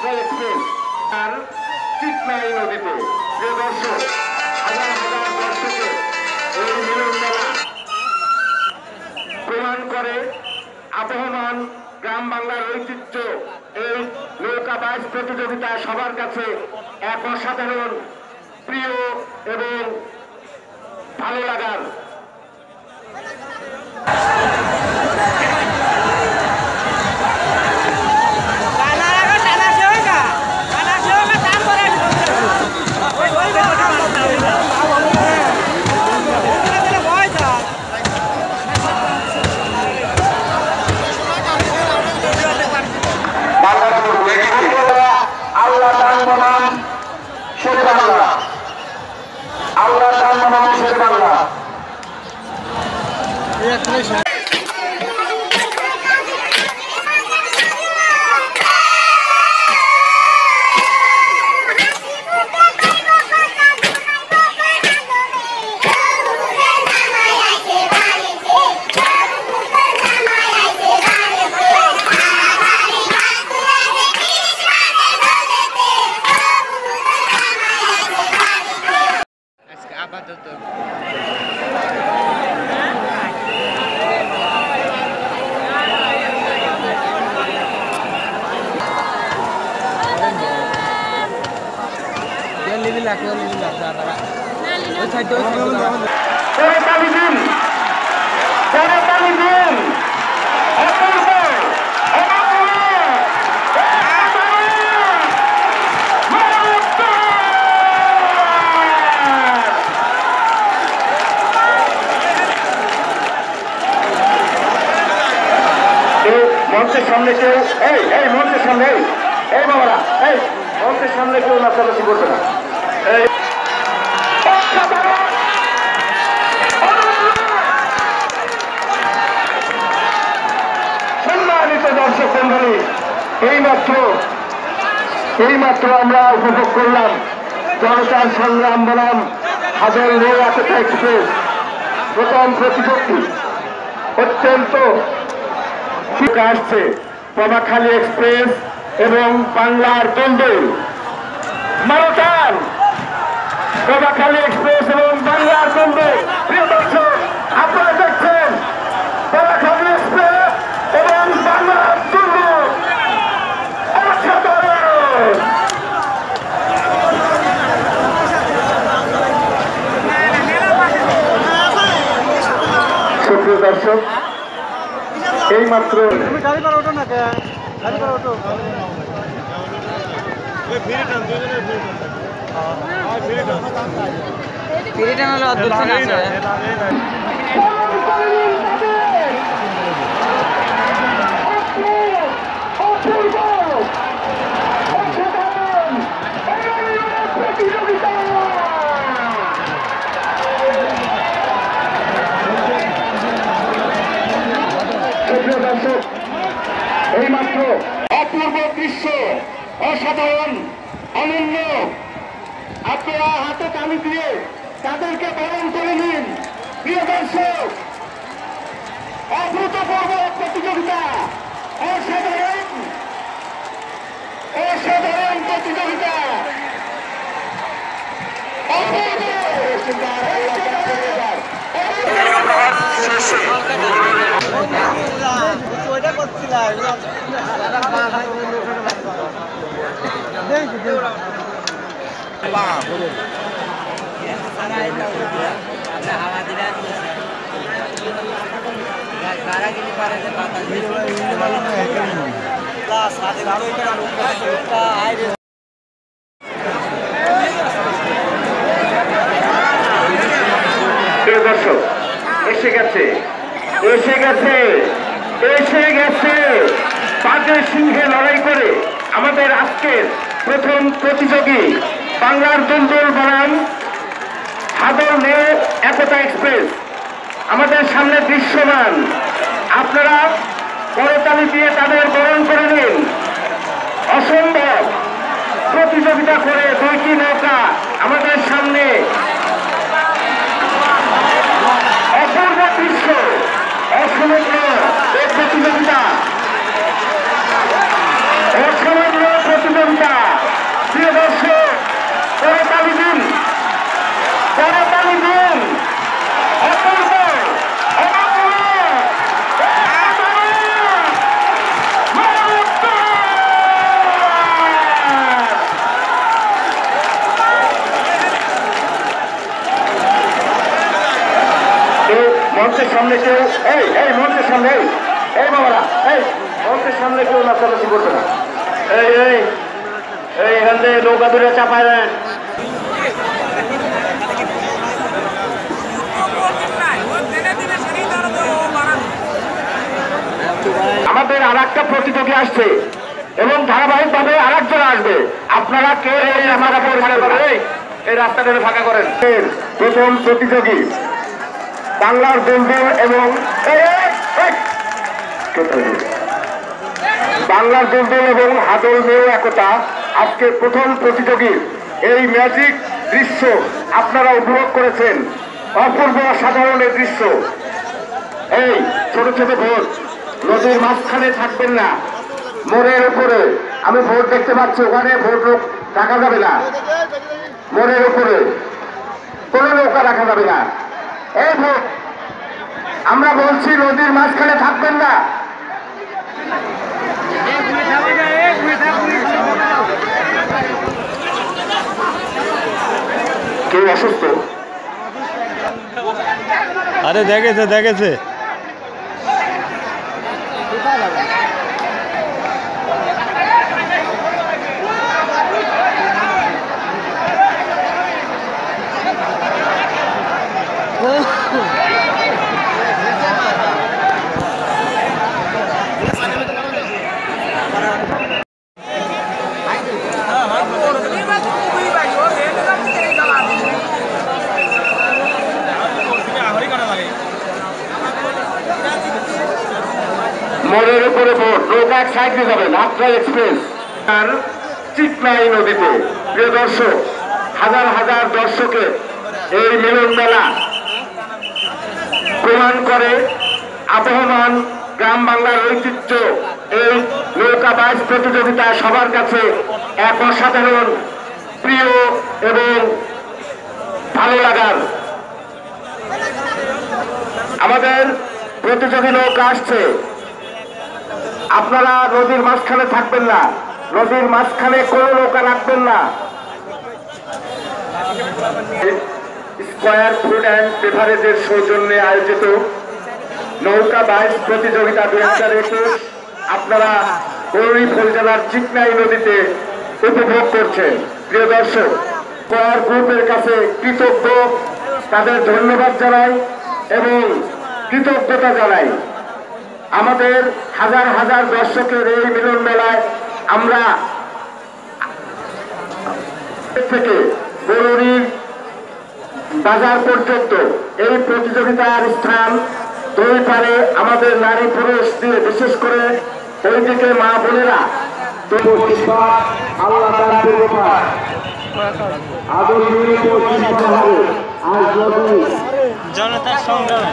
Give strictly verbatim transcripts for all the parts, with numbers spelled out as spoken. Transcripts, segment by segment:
Express আর চিটনাই নদীতে। প্রিয় দর্শক, হাজার হাজার দর্শকের এই মিলন মেলা প্রমাণ করে আবহমান গ্রাম বাংলার ঐতিহ্য। এই নৌকা বাইচ প্রতিযোগিতা সবার কাছে এক অসাধারণ প্রিয় এবং ভালো লাগার। আল্লাহ দান মনান শের বাংলা, আল্লাহ দান মনান শের বাংলা। মঞ্চের সামনে কেউ এই এই মঞ্চের সামনে এই বাবারা এই মঞ্চের সামনে কেউ নাচানাচি করবে না। সম্মানিত দর্শক মন্ডলী, এইমাত্র এইমাত্র আমরা উপভোগ করলাম জনতার সংগ্রাম বনাম হাজার নৌ একতা এক্সপ্রেস প্রথম প্রতিযোগী। অত্যন্ত আসছে পবাখালী এক্সপ্রেস এবং বাংলার দন্দল মারতান। পবাখালী এক্সপ্রেস এবং বাংলার দন্দল। প্রিয় দর্শক, আপনারা দেখছেন পবাখালী এক্সপ্রেস এবং বাংলার দন্দল অসাধারণ। সুপ্রিয় দর্শক, এই মাত্র এইমাত্র অপূর্ব দৃশ্য, অসাধারণ, অনন্য। আপনারা হাতে তালি দিয়ে তাদেরকে বরণ করে নিন। প্রিয় দর্শক, অভূতপূর্ব প্রতিযোগিতা, অসাধারণ অসাধারণ প্রতিযোগিতা। দর্শক, এসে গেছে এসে গেছে এসে গেছে বাঘের সিংহে লড়াই করে আমাদের আজকের প্রথম প্রতিযোগী বাংলার দন্দল বনাম হাদর নৌ একতা এক্সপ্রেস আমাদের সামনে দৃশ্যমান। আপনারা করতালি দিয়ে তাদের বরণ করে নিন। অসম্ভব প্রতিযোগিতা করে দুইটি নৌকা আমাদের সামনে, অপূর্ব দৃশ্য, অসমুদ্র এই প্রতিযোগিতা, অসমুদ্র প্রতিযোগিতা। মঞ্চের সামনে কেউ এই এই মঞ্চের সামনে এই এই বাবারা এই মঞ্চের সামনে কেউ নাচানাচি করবে না। এই এই এই এখান থেকে নৌকা দূরে চাপায় দেন। আমাদের আর একটা প্রতিযোগী আসছে এবং ধারাবাহিক ভাবে আর একজন আসবে। আপনারা কে আমরা পরিষ্কার করে এই রাস্তাটা ফাঁকা করেন। প্রথম প্রতিযোগী বাংলার দুলদুল এবং বাংলার দুলদুল এবং হাদল মেয় একতা আজকে প্রথম প্রতিযোগীর এই ম্যাজিক দৃশ্য আপনারা উপভোগ করেছেন। অপূর্ব সাধারণ এই দৃশ্য। এই ছোট ছোট ভোট নদীর মাঝখানে থাকবেন না, মোড়ের উপরে। আমি ভোট দেখতে পাচ্ছি, ওখানে ভোট রাখা যাবে না, মোড়ের উপরে কোনো নৌকা রাখা যাবে না। এই ভোট আমরা বলছি নদীর মাঝখানে থাকবেন না। কেউ অসুস্থ? আরে দেখেছে দেখেছে মোড়ের উপরে ভোট, নৌকা এক সাইড দিয়ে যাবেন। আত্রা এক্সপ্রেস আর চিকনাই নদীতে প্রিয় দর্শক, হাজার হাজার দর্শকের এই মিলন মেলা প্রমাণ করে আবহমান গ্রাম বাংলার ঐতিহ্য। এই নৌকা বাইচ প্রতিযোগিতা সবার কাছে এক অসাধারণ প্রিয় এবং ভালো লাগার। আমাদের প্রতিযোগী নৌকা আসছে, আপনারা নদীর মাঝখানে থাকবেন না, নদীর মাঝখানে কোনো নৌকা রাখবেন না। স্কয়ার ফুড অ্যান্ড বেভারেজের সৌজন্যে আয়োজিত নৌকা বাইচ প্রতিযোগিতা দুই হাজার একুশ আপনারা বরুণী জেলার চিকনাই নদীতে উপভোগ করছেন। প্রিয় দর্শক, স্কয়ার গ্রুপের কাছে কৃতজ্ঞ, তাদের ধন্যবাদ জানাই এবং কৃতজ্ঞতা জানাই। আমাদের হাজার হাজার দর্শকের এই মিলন মেলায় আমরা থেকে বরুণীর বাজার পর্যন্ত এই প্রতিযোগিতার স্থান দুই পারে আমাদের নারী পুরুষ দিয়ে, বিশেষ করে ওইদিকে মা বোনেরা জনতার সংগ্রাম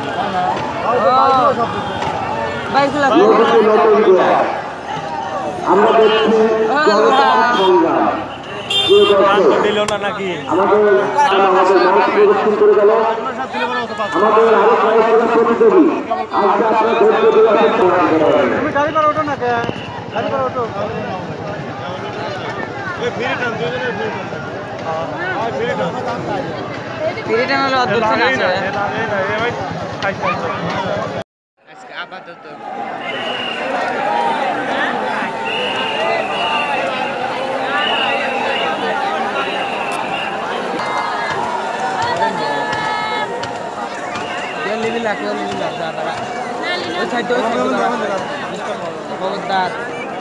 আমরা দেখছি জনতার সংগ্রাম দিল না নাকি আমাদের আমাদের মানুষ প্রদর্শন করে গেল। আমাদের আরো কয়েকজন প্রতিযোগী আজকে আপনারা ধৈর্য দিয়ে গাড়ি করে ওঠো না, গাড়ি করে ওঠো। আপাতত লিবিলা কেউ লিবিলা দাদা ওই সাইডে ওই সাইডে ভগদার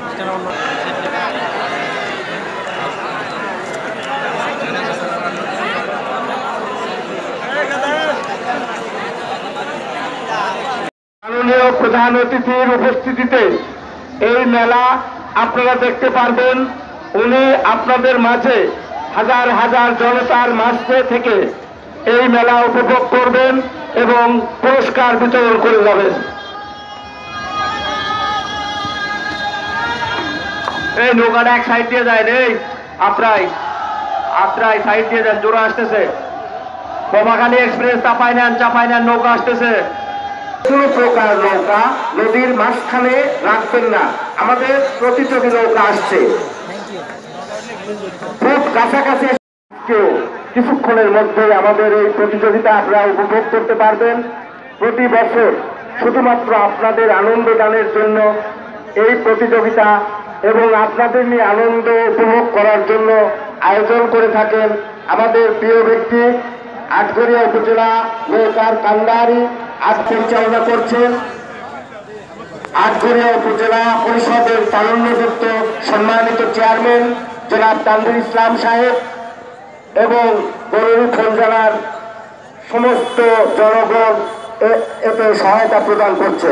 মাননীয় প্রধান অতিথির উপস্থিতিতে এই মেলা আপনারা দেখতে পারবেন। উনি আপনাদের মাঝে হাজার হাজার জনতার মাঝে থেকে এই মেলা উপভোগ করবেন এবং পুরস্কার বিতরণ করে যাবেন। এই নৌকাটা এক সাইড দিয়ে যায় রে, আত্রাই আত্রাই সাইড দিয়ে যান, জোড়া আসতেছে। বোমাখালী এক্সপ্রেস চাপাই নেন, চাপাই নেন, নৌকা আসতেছে। কোন প্রকার নৌকা নদীর মাঝখানে রাখবেন না। আমাদের প্রতিযোগী নৌকা আসছে, খুব কাছাকাছি কেউ কিছুক্ষণের মধ্যে আমাদের এই প্রতিযোগিতা আপনারা উপভোগ করতে পারবেন। প্রতি বছর শুধুমাত্র আপনাদের আনন্দ দানের জন্য এই প্রতিযোগিতা এবং আপনাদের নিয়ে আনন্দ উপভোগ করার জন্য আয়োজন করে থাকেন আমাদের প্রিয় ব্যক্তি আটঘরিয়া উপজেলা নৌকার কান্দারি আজ পরিচালনা করছেন আটঘরিয়া উপজেলা পরিষদের তারুণ্যযুক্ত সম্মানিত চেয়ারম্যান জনাব তানভীর ইসলাম সাহেব এবং গরুর জেলার সমস্ত জনগণ এতে সহায়তা প্রদান করছে।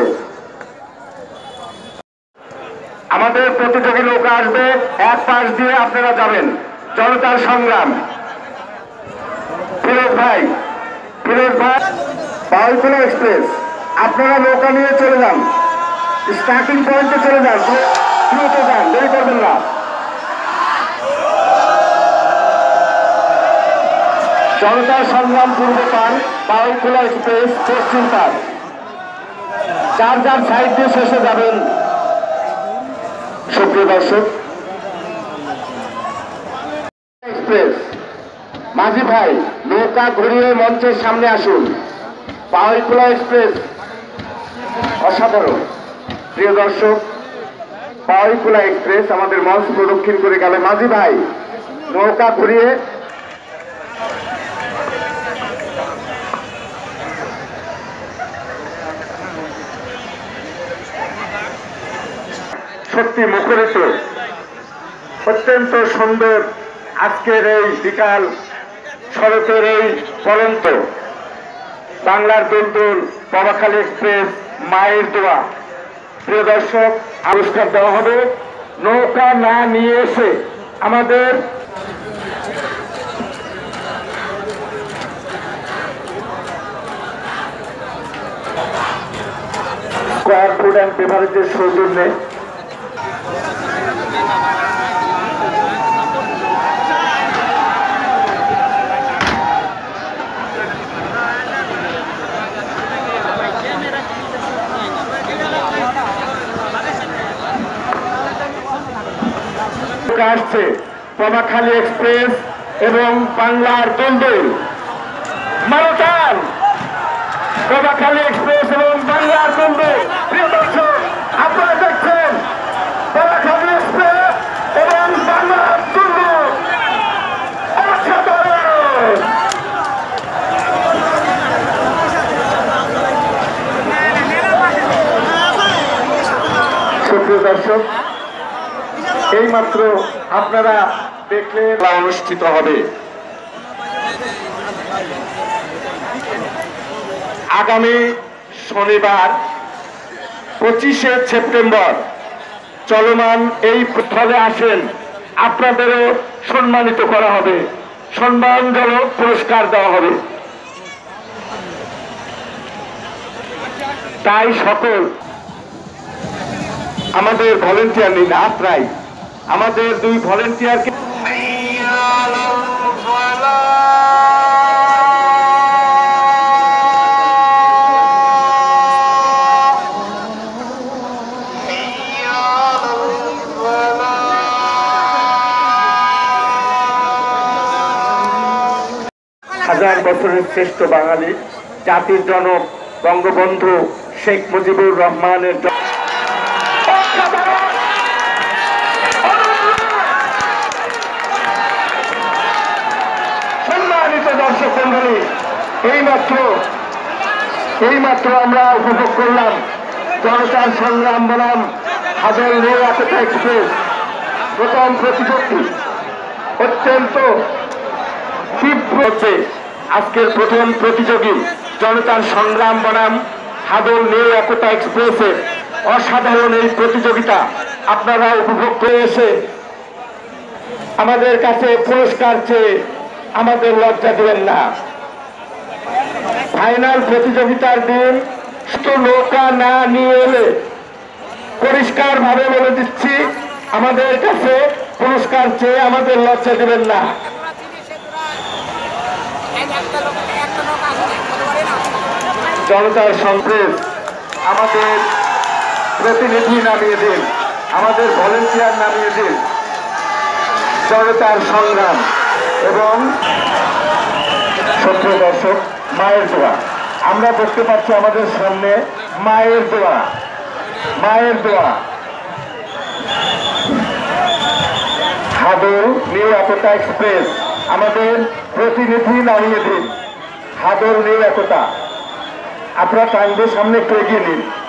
আমাদের প্রতিযোগী নৌকা আসবে, এক পাশ দিয়ে আপনারা যাবেন। জনতার সংগ্রাম ফিরোজ ভাই ফিরোজ ভাই বাউলখোলা এক্সপ্রেস, আপনারা নৌকা নিয়ে চলে যান, স্টার্টিং পয়েন্টে চলে যান, দ্রুত যান, দেরি করবেন না। জনতার সংগ্রাম পূর্ব পার বাউলখোলা এক্সপ্রেস পশ্চিম পার, যার যার সাইড দিয়ে শেষে যাবেন। সুপ্রিয় দর্শক, এক্সপ্রেস মাঝি ভাই নৌকা ঘুরিয়ে মঞ্চের সামনে আসুন। বাউলখোলা এক্সপ্রেস অসাধারণ। প্রিয় দর্শক, বাউলখোলা এক্সপ্রেস আমাদের মঞ্চ প্রদক্ষিণ করে গেল। মাঝি ভাই নৌকা ঘুরিয়ে সত্যি মুখরিত, অত্যন্ত সুন্দর আজকের এই বিকাল শরতের এই পরন্ত বাংলার দুলদুল পবাখালী এক্সপ্রেস মায়ের দোয়া। প্রিয় দর্শক, পুরস্কার দেওয়া হবে। নৌকা না নিয়ে এসে আমাদের স্কয়ার ফুড অ্যান্ড বেভারেজের সৌজন্যে আসছে পবাখালী এক্সপ্রেস এবং বাংলার দুলদুল মারুতান। পবাখালী এক্সপ্রেস এবং বাংলার দুলদুল। প্রিয় দর্শক, আপনারা দেখছেন পবাখালী এক্সপ্রেস এবং বাংলার দুলদুল অসাধারণ। সুপ্রিয় দর্শক, এই মাত্র আপনারা দেখলে অনুষ্ঠিত হবে আগামী শনিবার পঁচিশে সেপ্টেম্বর। চলমান এই ফলে আসেন, আপনাদেরও সম্মানিত করা হবে, সম্মানজনক পুরস্কার দেওয়া হবে। তাই সকল আমাদের ভলেন্টিয়ার নিন আত্রাই, আমাদের দুই ভলেন্টিয়ারকে হাজার বছরের শ্রেষ্ঠ বাঙালি জাতির জনক বঙ্গবন্ধু শেখ মুজিবুর রহমানের সম্মানিত দর্শক মন্ডলী, এইমাত্র এইমাত্র আমরা উপভোগ করলাম জনতার সংগ্রাম বনাম হাজার রেল একতা এক্সপ্রেস প্রথম প্রতিযোগী। অত্যন্ত তীব্র আজকের প্রথম প্রতিযোগী জনতার সংগ্রাম বনাম হাদল নিউ একতা এক্সপ্রেসের অসাধারণ এই প্রতিযোগিতা আপনারা উপভোগ করে এসে আমাদের কাছে পুরস্কার চেয়ে আমাদের লজ্জা দিবেন না। ফাইনাল প্রতিযোগিতার দিন শুধু নৌকা না নিয়ে এলে পরিষ্কার ভাবে বলে দিচ্ছি, আমাদের কাছে পুরস্কার চেয়ে আমাদের লজ্জা দিবেন না। জনতার সংগ্রাম আমাদের প্রতিনিধি নামিয়ে দিন, আমাদের ভলেন্টিয়ার নামিয়ে দিন। জনতার সংগ্রাম এবং সত্য দর্শক মায়ের দোয়া আমরা দেখতে পাচ্ছি আমাদের সামনে মায়ের দোয়া, মায়ের দোয়া। হাদল নিউ একতা এক্সপ্রেস আমাদের প্রতিনিধি নামিয়ে দিন। হাদল নিউ একতা, আপনারা টাঙ্গের সামনে একটু এগিয়ে নিন।